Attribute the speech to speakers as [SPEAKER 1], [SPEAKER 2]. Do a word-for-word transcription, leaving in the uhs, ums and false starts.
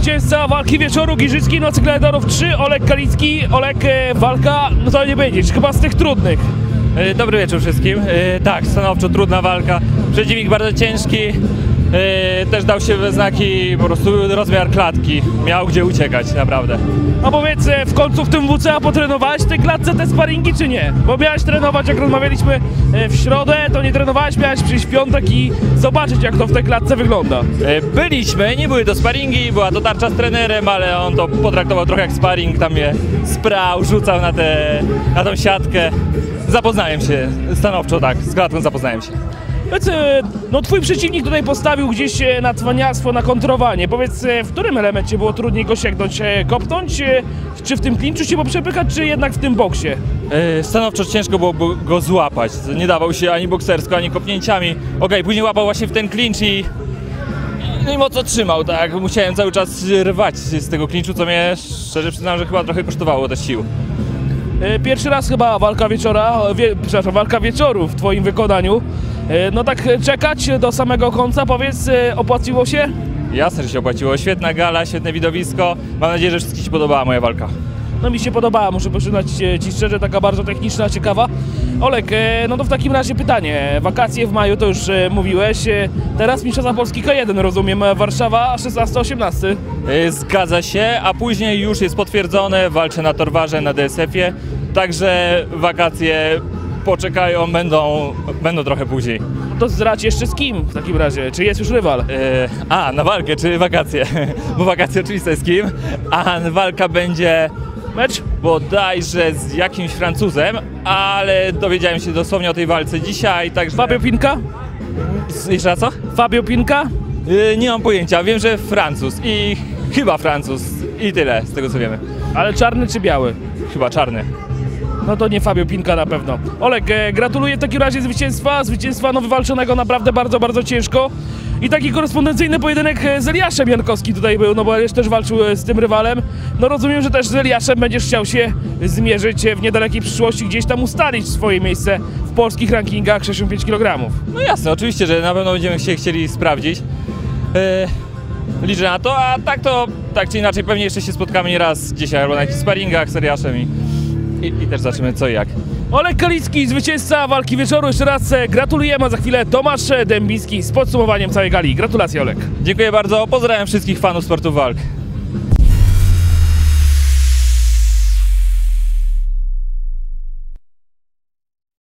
[SPEAKER 1] zwycięzca walki wieczoru, Giżycki Nocy Gladiatorów trzy, Olek Kalicki. Olek, e, walka, no to nie będziesz, chyba z tych trudnych.
[SPEAKER 2] Dobry wieczór wszystkim. Tak, stanowczo trudna walka. Przeciwnik bardzo ciężki. Też dał się we znaki, po prostu rozmiar klatki. Miał gdzie uciekać, naprawdę.
[SPEAKER 1] A powiedz, w końcu w tym W C A potrenowałeś w tej klatce te sparingi, czy nie? Bo miałeś trenować, jak rozmawialiśmy w środę, to nie trenowałeś, miałeś przyjść w piątek i zobaczyć, jak to w tej klatce wygląda.
[SPEAKER 2] Byliśmy, nie były to sparingi, była to tarcza z trenerem, ale on to potraktował trochę jak sparing, tam mnie sprał, rzucał na, te, na tą siatkę. Zapoznałem się, stanowczo tak, z klatką zapoznałem się.
[SPEAKER 1] Powiedz, no twój przeciwnik tutaj postawił gdzieś na cwaniactwo, na kontrowanie. Powiedz, w którym elemencie było trudniej go sięgnąć? Kopnąć? Czy w tym klinczu się poprzepychać, czy jednak w tym boksie?
[SPEAKER 2] Stanowczo ciężko było go złapać. Nie dawał się ani boksersko, ani kopnięciami. Okej, okay, później łapał właśnie w ten klincz i, i mocno trzymał, tak? Musiałem cały czas rwać z tego klinczu, co mnie, szczerze przyznam, że chyba trochę kosztowało też sił.
[SPEAKER 1] Pierwszy raz chyba walka wieczora, wie, przepraszam, walka wieczoru w twoim wykonaniu. No tak czekać do samego końca, powiedz, opłaciło się?
[SPEAKER 2] Jasne, że się opłaciło. Świetna gala, świetne widowisko. Mam nadzieję, że wszystkim się podobała moja walka.
[SPEAKER 1] No mi się podobała, muszę przyznać ci szczerze, taka bardzo techniczna, ciekawa. Olek, no to w takim razie pytanie. Wakacje w maju to już mówiłeś. Teraz Mistrzostwa Polski K jeden, rozumiem, Warszawa szesnasty osiemnasty.
[SPEAKER 2] Zgadza się, a później już jest potwierdzone, walczę na Torwarze, na D S F-ie. Także wakacje poczekają, będą, będą trochę później.
[SPEAKER 1] To zdradź jeszcze z kim w takim razie? Czy jest już rywal?
[SPEAKER 2] Yy, a, na walkę, czy wakacje? Bo wakacje oczywiście z kim, a walka będzie
[SPEAKER 1] mecz
[SPEAKER 2] bodajże z jakimś Francuzem, ale dowiedziałem się dosłownie o tej walce dzisiaj, także...
[SPEAKER 1] Fabio Pinka?
[SPEAKER 2] Jeszcze raz co?
[SPEAKER 1] Fabio Pinka?
[SPEAKER 2] Yy, nie mam pojęcia, wiem, że Francuz i chyba Francuz i tyle z tego co wiemy.
[SPEAKER 1] Ale czarny czy biały?
[SPEAKER 2] Chyba czarny.
[SPEAKER 1] No to nie Fabio Pinka na pewno. Olek, gratuluję w takim razie zwycięstwa, zwycięstwa no wywalczonego naprawdę bardzo, bardzo ciężko. I taki korespondencyjny pojedynek z Eliaszem Jankowski tutaj był, no bo Eliasz też walczył z tym rywalem. No rozumiem, że też z Eliaszem będziesz chciał się zmierzyć w niedalekiej przyszłości, gdzieś tam ustalić swoje miejsce w polskich rankingach sześćdziesiąt pięć kilogramów.
[SPEAKER 2] No jasne, oczywiście, że na pewno będziemy się chcieli sprawdzić. Yy, liczę na to, a tak to, tak czy inaczej, pewnie jeszcze się spotkamy nie raz dzisiaj albo na jakichś sparingach z Eliaszem i, i, i też zobaczymy co i jak.
[SPEAKER 1] Olek Kalicki, zwycięzca walki wieczoru. Jeszcze raz gratulujemy, a za chwilę Tomasz Dębiński z podsumowaniem całej gali. Gratulacje, Olek.
[SPEAKER 2] Dziękuję bardzo, pozdrawiam wszystkich fanów sportu walk.